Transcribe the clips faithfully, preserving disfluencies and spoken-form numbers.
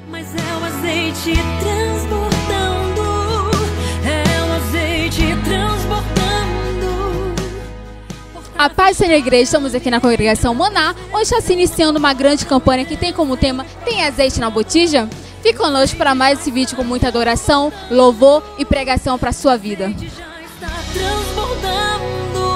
Mas é o azeite transbordando, é o azeite transbordando. A paz do Senhor, igreja, estamos aqui na congregação Maná, onde está se iniciando uma grande campanha que tem como tema Tem Azeite na Botija? Fique conosco para mais esse vídeo com muita adoração, louvor e pregação para a sua vida. Já está transbordando.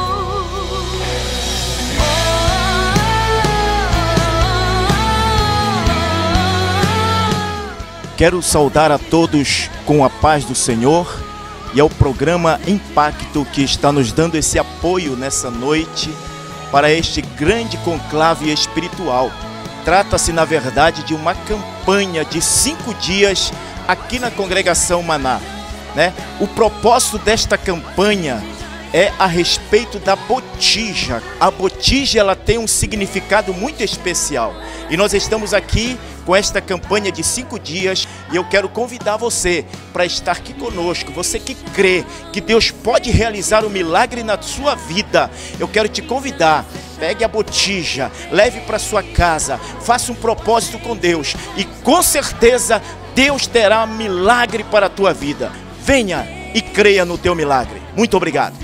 Quero saudar a todos com a paz do Senhor e ao programa Impacto que está nos dando esse apoio nessa noite para este grande conclave espiritual. Trata-se, na verdade, de uma campanha de cinco dias aqui na congregação Maná, né? O propósito desta campanha é a respeito da botija. A botija, ela tem um significado muito especial. E nós estamos aqui com esta campanha de cinco dias e eu quero convidar você para estar aqui conosco. Você que crê que Deus pode realizar um milagre na sua vida, eu quero te convidar. Pegue a botija, leve para sua casa, faça um propósito com Deus e com certeza Deus terá um milagre para a tua vida. Venha e creia no teu milagre. Muito obrigado.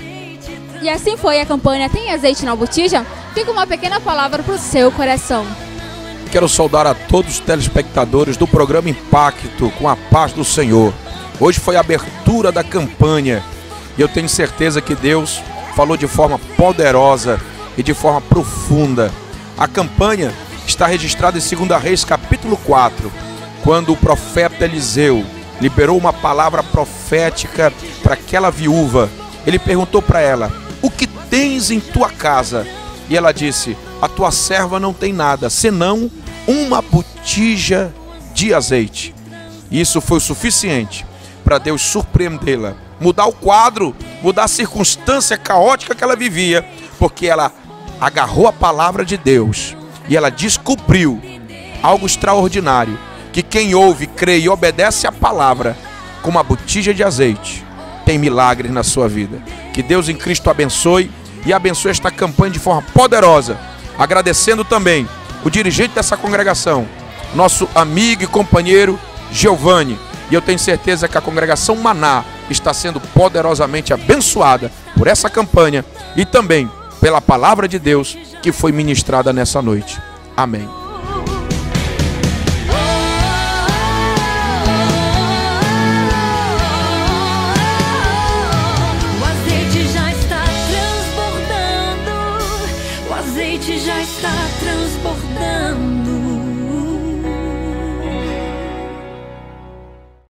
E assim foi a campanha Tem Azeite na Botija? Fica uma pequena palavra para o seu coração. Quero saudar a todos os telespectadores do programa Impacto com a paz do Senhor. Hoje foi a abertura da campanha e eu tenho certeza que Deus falou de forma poderosa e de forma profunda. A campanha está registrada em segunda Reis capítulo quatro, quando o profeta Eliseu liberou uma palavra profética para aquela viúva. Ele perguntou para ela: o que tens em tua casa? E ela disse: a tua serva não tem nada, senão uma botija de azeite. Isso foi o suficiente para Deus surpreendê-la, mudar o quadro, mudar a circunstância caótica que ela vivia, porque ela agarrou a palavra de Deus e ela descobriu algo extraordinário, que quem ouve, crê e obedece à palavra, com uma botija de azeite, tem milagre na sua vida. Que Deus em Cristo abençoe e abençoe esta campanha de forma poderosa. Agradecendo também o dirigente dessa congregação, nosso amigo e companheiro Giovanni. E eu tenho certeza que a congregação Maná está sendo poderosamente abençoada por essa campanha e também pela palavra de Deus que foi ministrada nessa noite. Amém.